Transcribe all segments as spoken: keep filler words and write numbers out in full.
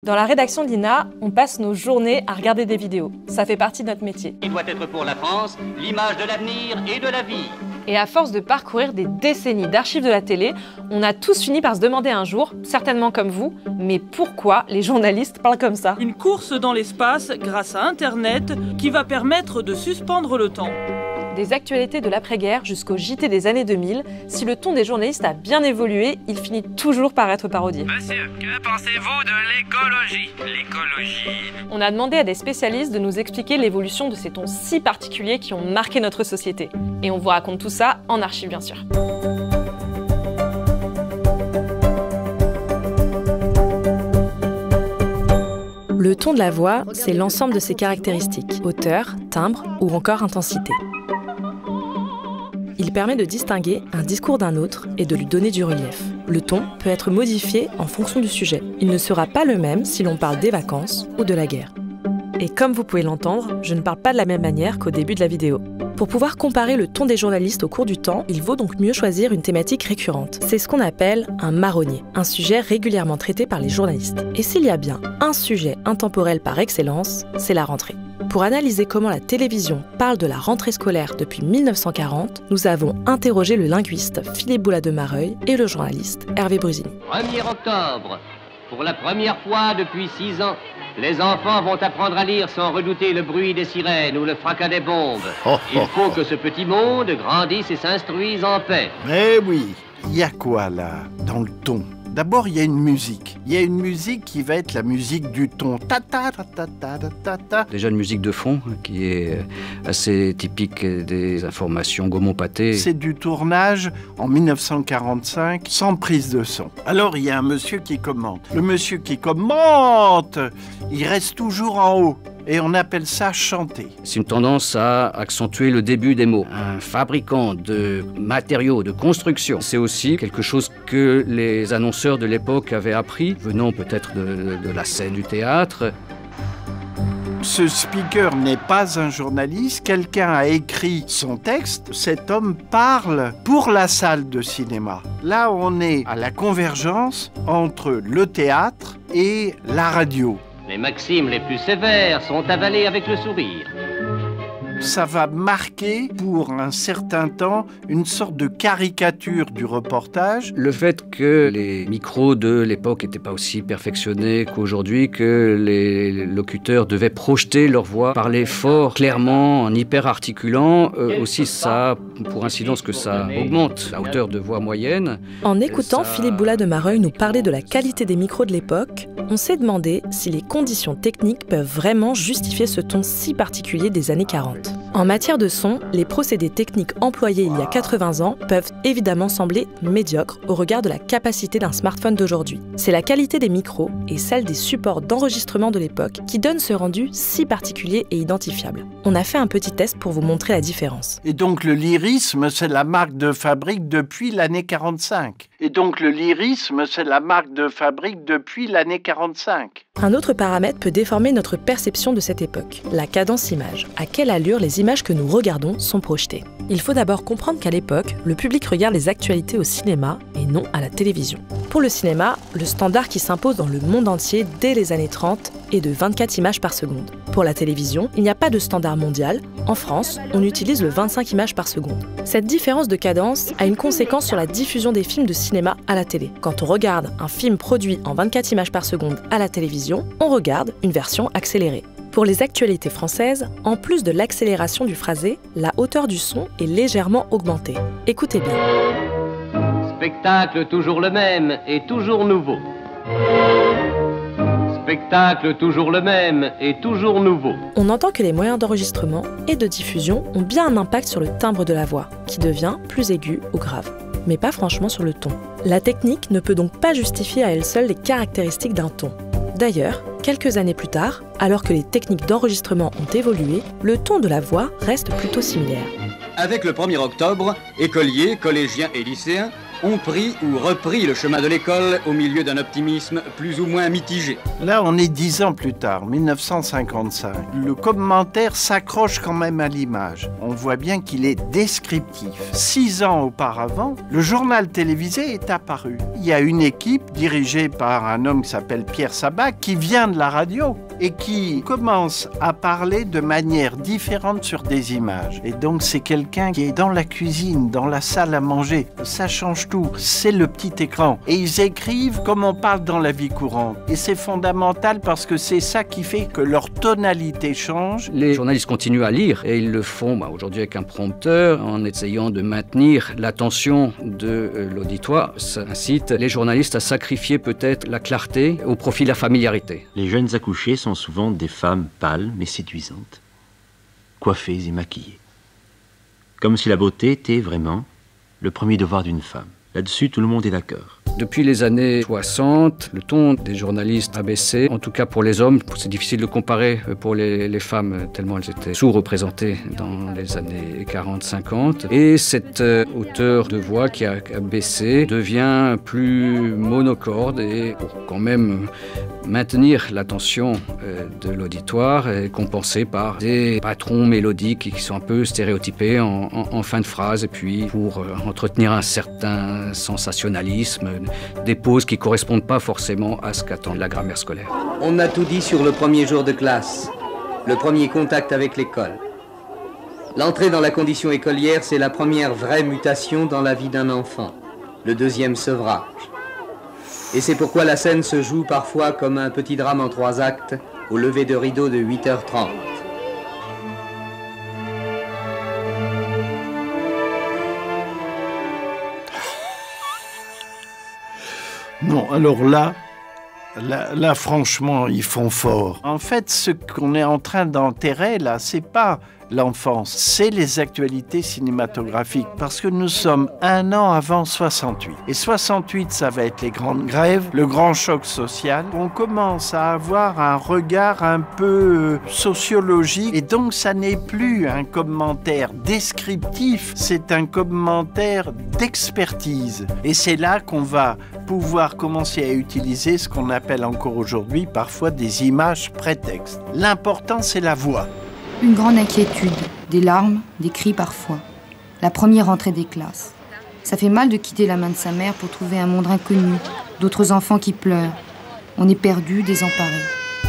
Dans la rédaction de l'I N A, on passe nos journées à regarder des vidéos. Ça fait partie de notre métier. Il doit être pour la France l'image de l'avenir et de la vie. Et à force de parcourir des décennies d'archives de la télé, on a tous fini par se demander un jour, certainement comme vous, mais pourquoi les journalistes parlent comme ça? Une course dans l'espace grâce à Internet qui va permettre de suspendre le temps. Des actualités de l'après-guerre jusqu'au J T des années deux mille, si le ton des journalistes a bien évolué, il finit toujours par être parodié. Monsieur, que pensez-vous de l'écologie? L'écologie. On a demandé à des spécialistes de nous expliquer l'évolution de ces tons si particuliers qui ont marqué notre société. Et on vous raconte tout ça en archive, bien sûr. Le ton de la voix, c'est l'ensemble de ses caractéristiques, hauteur, timbre ou encore intensité. Il permet de distinguer un discours d'un autre et de lui donner du relief. Le ton peut être modifié en fonction du sujet. Il ne sera pas le même si l'on parle des vacances ou de la guerre. Et comme vous pouvez l'entendre, je ne parle pas de la même manière qu'au début de la vidéo. Pour pouvoir comparer le ton des journalistes au cours du temps, il vaut donc mieux choisir une thématique récurrente. C'est ce qu'on appelle un marronnier, un sujet régulièrement traité par les journalistes. Et s'il y a bien un sujet intemporel par excellence, c'est la rentrée. Pour analyser comment la télévision parle de la rentrée scolaire depuis mille neuf cent quarante, nous avons interrogé le linguiste Philippe Boula de Mareuil et le journaliste Hervé Brusini. premier octobre, pour la première fois depuis six ans, les enfants vont apprendre à lire sans redouter le bruit des sirènes ou le fracas des bombes. Il faut que ce petit monde grandisse et s'instruise en paix. Mais oui, il y a quoi là, dans le ton? D'abord, il y a une musique. Il y a une musique qui va être la musique du ton. Ta ta ta ta ta ta ta. Déjà une musique de fond qui est assez typique des informations Gaumont-Pathé. C'est du tournage en mille neuf cent quarante-cinq, sans prise de son. Alors, il y a un monsieur qui commente. Le monsieur qui commente, il reste toujours en haut. Et on appelle ça chanter. C'est une tendance à accentuer le début des mots. Un fabricant de matériaux, de construction, c'est aussi quelque chose que les annonceurs de l'époque avaient appris, venant peut-être de, de la scène du théâtre. Ce speaker n'est pas un journaliste, quelqu'un a écrit son texte, cet homme parle pour la salle de cinéma. Là, on est à la convergence entre le théâtre et la radio. Les maximes les plus sévères sont avalées avec le sourire. Ça va marquer pour un certain temps une sorte de caricature du reportage. Le fait que les micros de l'époque n'étaient pas aussi perfectionnés qu'aujourd'hui, que les locuteurs devaient projeter leur voix, parler fort, clairement, en hyper-articulant, euh, aussi ça a pour incidence que ça augmente la hauteur de voix moyenne. En écoutant ça... Philippe Boula de Mareuil nous parler de la qualité des micros de l'époque, on s'est demandé si les conditions techniques peuvent vraiment justifier ce ton si particulier des années quarante. En matière de son, les procédés techniques employés il y a quatre-vingts ans peuvent évidemment sembler médiocres au regard de la capacité d'un smartphone d'aujourd'hui. C'est la qualité des micros et celle des supports d'enregistrement de l'époque qui donnent ce rendu si particulier et identifiable. On a fait un petit test pour vous montrer la différence. Et donc le lyrisme, c'est la marque de fabrique depuis l'année quarante-cinq. Et donc le lyrisme, c'est la marque de fabrique depuis l'année quarante-cinq. Un autre paramètre peut déformer notre perception de cette époque, la cadence image. À quelle allure les images que nous regardons sont projetées. Il faut d'abord comprendre qu'à l'époque, le public regarde les actualités au cinéma et non à la télévision. Pour le cinéma, le standard qui s'impose dans le monde entier dès les années trente est de vingt-quatre images par seconde. Pour la télévision, il n'y a pas de standard mondial. En France, on utilise le vingt-cinq images par seconde. Cette différence de cadence a une conséquence sur la diffusion des films de cinéma à la télé. Quand on regarde un film produit en vingt-quatre images par seconde à la télévision, on regarde une version accélérée. Pour les actualités françaises, en plus de l'accélération du phrasé, la hauteur du son est légèrement augmentée. Écoutez bien. Spectacle toujours le même et toujours nouveau. Spectacle toujours le même et toujours nouveau. On entend que les moyens d'enregistrement et de diffusion ont bien un impact sur le timbre de la voix, qui devient plus aigu ou grave, mais pas franchement sur le ton. La technique ne peut donc pas justifier à elle seule les caractéristiques d'un ton. D'ailleurs, quelques années plus tard, alors que les techniques d'enregistrement ont évolué, le ton de la voix reste plutôt similaire. Avec le premier octobre, écoliers, collégiens et lycéens ont pris ou repris le chemin de l'école au milieu d'un optimisme plus ou moins mitigé. Là, on est dix ans plus tard, mille neuf cent cinquante-cinq. Le commentaire s'accroche quand même à l'image. On voit bien qu'il est descriptif. Six ans auparavant, le journal télévisé est apparu. Il y a une équipe dirigée par un homme qui s'appelle Pierre Sabac, qui vient de la radio et qui commence à parler de manière différente sur des images. Et donc, c'est quelqu'un qui est dans la cuisine, dans la salle à manger. Ça change tout. C'est le petit écran. Et ils écrivent comme on parle dans la vie courante. Et c'est fondamental parce que c'est ça qui fait que leur tonalité change. Les journalistes continuent à lire et ils le font bah, aujourd'hui avec un prompteur en essayant de maintenir l'attention de euh, l'auditoire. Ça incite les journalistes à sacrifier peut-être la clarté au profit de la familiarité. Les jeunes accouchées sont souvent des femmes pâles mais séduisantes, coiffées et maquillées. Comme si la beauté était vraiment le premier devoir d'une femme. Là-dessus, tout le monde est d'accord. Depuis les années soixante, le ton des journalistes a baissé, en tout cas pour les hommes. C'est difficile de comparer pour les, les femmes, tellement elles étaient sous-représentées dans les années quarante cinquante. Et cette euh, hauteur de voix qui a, a baissé devient plus monocorde et pour quand même maintenir l'attention euh, de l'auditoire est compensée par des patrons mélodiques qui sont un peu stéréotypés en, en, en fin de phrase et puis pour euh, entretenir un certain sensationnalisme, des pauses qui ne correspondent pas forcément à ce qu'attend la grammaire scolaire. On a tout dit sur le premier jour de classe, le premier contact avec l'école. L'entrée dans la condition écolière, c'est la première vraie mutation dans la vie d'un enfant, le deuxième sevrage. Et c'est pourquoi la scène se joue parfois comme un petit drame en trois actes, au lever de rideau de huit heures trente. Non, alors là, là, là, franchement, ils font fort. En fait, ce qu'on est en train d'enterrer, là, c'est pas l'enfance, c'est les actualités cinématographiques. Parce que nous sommes un an avant soixante-huit. Et soixante-huit, ça va être les grandes grèves, le grand choc social. On commence à avoir un regard un peu sociologique. Et donc, ça n'est plus un commentaire descriptif, c'est un commentaire d'expertise. Et c'est là qu'on va pouvoir commencer à utiliser ce qu'on appelle encore aujourd'hui parfois des images prétextes. L'important, c'est la voix. Une grande inquiétude, des larmes, des cris parfois. La première rentrée des classes. Ça fait mal de quitter la main de sa mère pour trouver un monde inconnu, d'autres enfants qui pleurent. On est perdu, désemparé.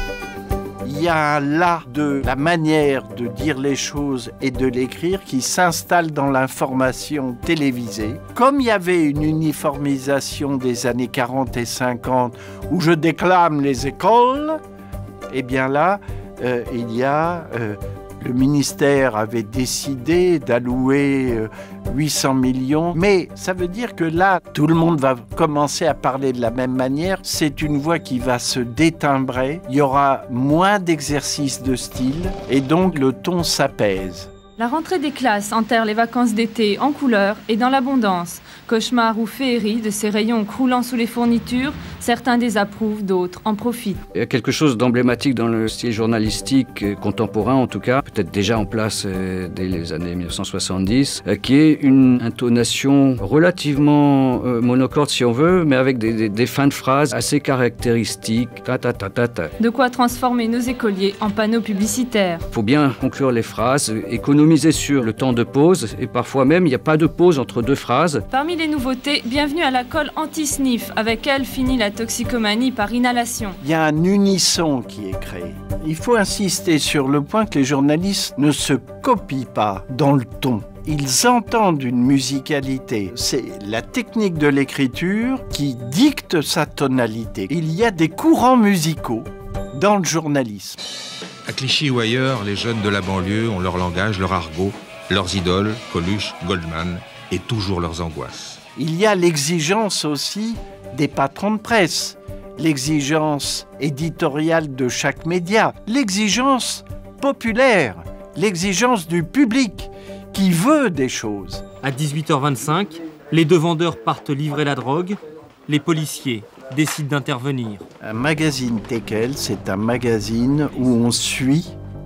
Il y a un là de la manière de dire les choses et de l'écrire qui s'installe dans l'information télévisée. Comme il y avait une uniformisation des années quarante et cinquante où je déclame les écoles, eh bien là, euh, il y a... Euh, Le ministère avait décidé d'allouer huit cents millions, mais ça veut dire que là, tout le monde va commencer à parler de la même manière. C'est une voix qui va se détimbrer, il y aura moins d'exercices de style et donc le ton s'apaise. La rentrée des classes enterre les vacances d'été en couleur et dans l'abondance. Cauchemar ou féerie de ces rayons croulant sous les fournitures, certains désapprouvent, d'autres en profitent. Il y a quelque chose d'emblématique dans le style journalistique euh, contemporain, en tout cas, peut-être déjà en place euh, dès les années mille neuf cent soixante-dix, euh, qui est une intonation relativement euh, monocorde si on veut, mais avec des, des, des fins de phrases assez caractéristiques. Ta, ta, ta, ta, ta. De quoi transformer nos écoliers en panneaux publicitaires. Il faut bien conclure les phrases, économiser sur le temps de pause, et parfois même il n'y a pas de pause entre deux phrases. Parmi les nouveautés, bienvenue à la colle anti-sniff. Avec elle finit la toxicomanie par inhalation. Il y a un unisson qui est créé. Il faut insister sur le point que les journalistes ne se copient pas dans le ton. Ils entendent une musicalité. C'est la technique de l'écriture qui dicte sa tonalité. Il y a des courants musicaux dans le journalisme. À Clichy ou ailleurs, les jeunes de la banlieue ont leur langage, leur argot, leurs idoles, Coluche, Goldman, et toujours leurs angoisses. Il y a l'exigence aussi des patrons de presse, l'exigence éditoriale de chaque média, l'exigence populaire, l'exigence du public qui veut des choses. À dix-huit heures vingt-cinq, les deux vendeurs partent livrer la drogue, les policiers décident d'intervenir. Un magazine Tekel, c'est un magazine où on suit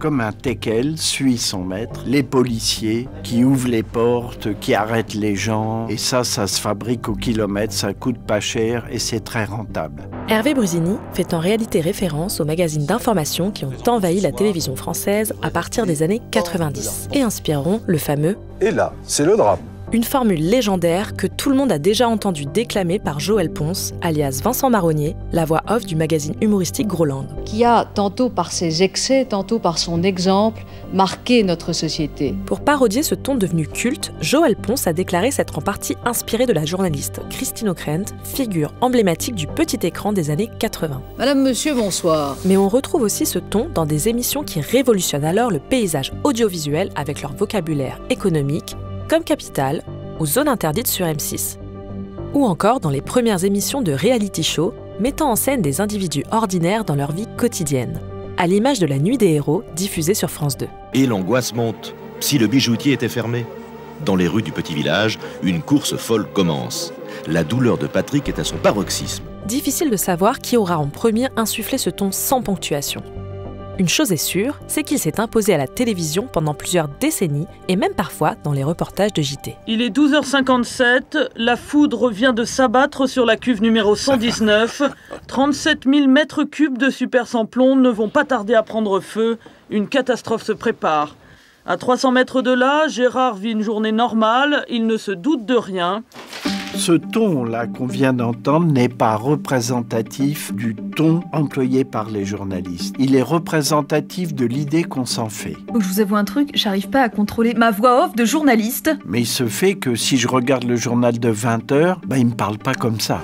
comme un teckel suit son maître, les policiers qui ouvrent les portes, qui arrêtent les gens. Et ça, ça se fabrique au kilomètre, ça coûte pas cher et c'est très rentable. Hervé Brusini fait en réalité référence aux magazines d'information qui ont envahi la télévision française à partir des années quatre-vingt-dix et inspireront le fameux « Et là, c'est le drame ». Une formule légendaire que tout le monde a déjà entendu déclamer par Joël Ponce, alias Vincent Marronnier, la voix off du magazine humoristique Groland. Qui a, tantôt par ses excès, tantôt par son exemple, marqué notre société. Pour parodier ce ton devenu culte, Joël Ponce a déclaré s'être en partie inspiré de la journaliste Christine O'Krent, figure emblématique du petit écran des années quatre-vingts. Madame, monsieur, bonsoir. Mais on retrouve aussi ce ton dans des émissions qui révolutionnent alors le paysage audiovisuel avec leur vocabulaire économique, comme Capital, ou Zone Interdite sur M six. Ou encore dans les premières émissions de reality show mettant en scène des individus ordinaires dans leur vie quotidienne, à l'image de La Nuit des Héros diffusée sur France deux. Et l'angoisse monte. Si le bijoutier était fermé. Dans les rues du petit village, une course folle commence. La douleur de Patrick est à son paroxysme. Difficile de savoir qui aura en premier insufflé ce ton sans ponctuation. Une chose est sûre, c'est qu'il s'est imposé à la télévision pendant plusieurs décennies et même parfois dans les reportages de J T. Il est douze heures cinquante-sept, la foudre vient de s'abattre sur la cuve numéro cent dix-neuf. trente-sept mille mètres cubes de super sans plomb ne vont pas tarder à prendre feu. Une catastrophe se prépare. À trois cents mètres de là, Gérard vit une journée normale, il ne se doute de rien. Ce ton-là qu'on vient d'entendre n'est pas représentatif du ton employé par les journalistes. Il est représentatif de l'idée qu'on s'en fait. Donc je vous avoue un truc, j'arrive pas à contrôler ma voix off de journaliste. Mais il se fait que si je regarde le journal de vingt heures, ben il me parle pas comme ça.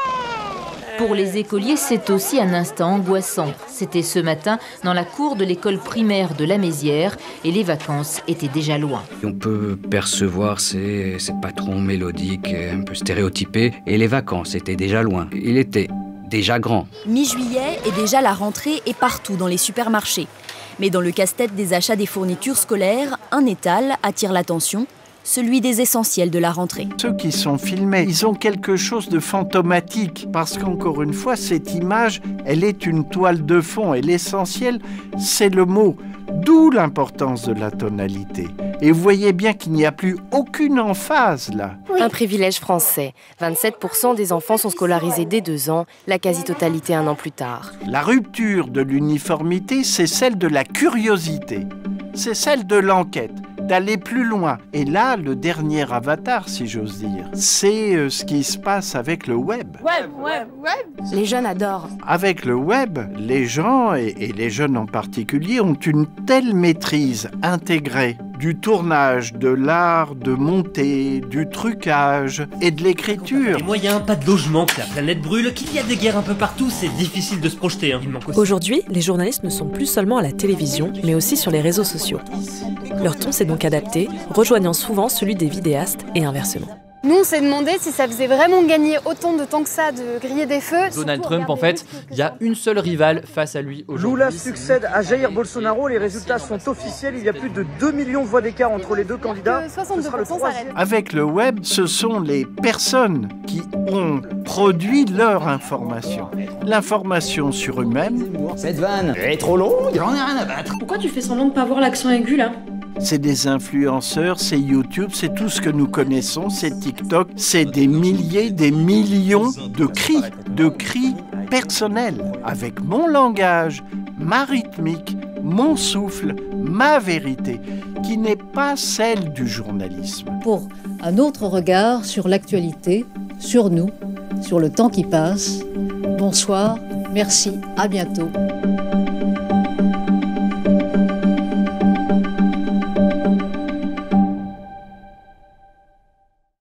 Pour les écoliers, c'est aussi un instant angoissant. C'était ce matin dans la cour de l'école primaire de la Mézières et les vacances étaient déjà loin. On peut percevoir ces, ces patrons mélodiques un peu stéréotypés et les vacances étaient déjà loin. Il était déjà grand. Mi-juillet et déjà la rentrée est partout dans les supermarchés. Mais dans le casse-tête des achats des fournitures scolaires, un étal attire l'attention. Celui des essentiels de la rentrée. Ceux qui sont filmés, ils ont quelque chose de fantomatique, parce qu'encore une fois, cette image, elle est une toile de fond, et l'essentiel, c'est le mot, d'où l'importance de la tonalité. Et vous voyez bien qu'il n'y a plus aucune emphase, là. Oui. Un privilège français. vingt-sept pour cent des enfants sont scolarisés dès deux ans, la quasi-totalité un an plus tard. La rupture de l'uniformité, c'est celle de la curiosité, c'est celle de l'enquête, d'aller plus loin. Et là, le dernier avatar, si j'ose dire, c'est euh, ce qui se passe avec le web. Web, web, web. Les jeunes adorent. Avec le web, les gens, et, et les jeunes en particulier, ont une telle maîtrise intégrée du tournage, de l'art de monter, du trucage et de l'écriture. Des moyens, pas de logement, que la planète brûle, qu'il y a des guerres un peu partout, c'est difficile de se projeter. Hein. Aujourd'hui, les journalistes ne sont plus seulement à la télévision, mais aussi sur les réseaux sociaux. Leur ton s'est donc adapté, rejoignant souvent celui des vidéastes et inversement. Nous, on s'est demandé si ça faisait vraiment gagner autant de temps que ça de griller des feux. Donald Trump, en fait, il y a une seule rivale face à lui aujourd'hui. Lula succède à Jair Bolsonaro. Les résultats sont officiels. Il y a plus de deux millions de voix d'écart entre les deux candidats. soixante-deux pour cent s'arrête. Avec le web, ce sont les personnes qui ont produit leur information. L'information sur eux-mêmes. Cette vanne est trop longue, j'en ai rien à battre. Pourquoi tu fais semblant de pas voir l'accent aigu, là ? C'est des influenceurs, c'est YouTube, c'est tout ce que nous connaissons, c'est TikTok, c'est des milliers, des millions de cris, de cris personnels, avec mon langage, ma rythmique, mon souffle, ma vérité, qui n'est pas celle du journalisme. Pour un autre regard sur l'actualité, sur nous, sur le temps qui passe, bonsoir, merci, à bientôt.